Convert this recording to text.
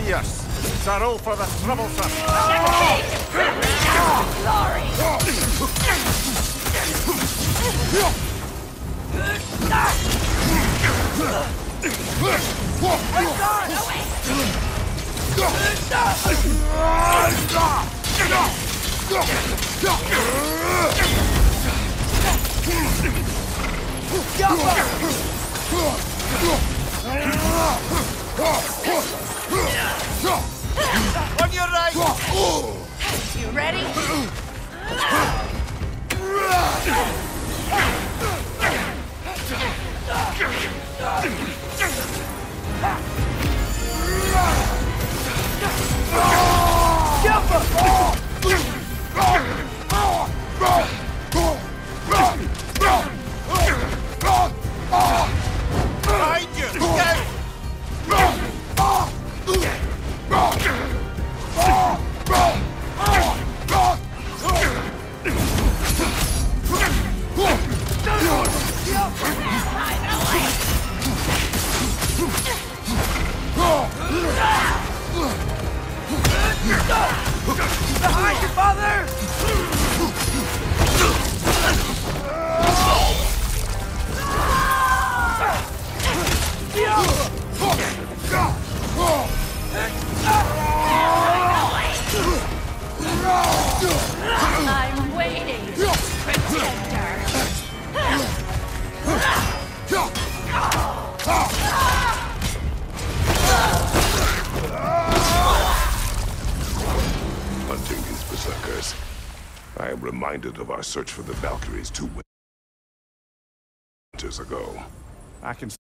fierce. It's a roll for the troublesome. On your right! You ready? Behind you! Get! Behind you, father! I'm waiting, Protector. Hunting these berserkers. I am reminded of our search for the Valkyries 2 winters ago. I can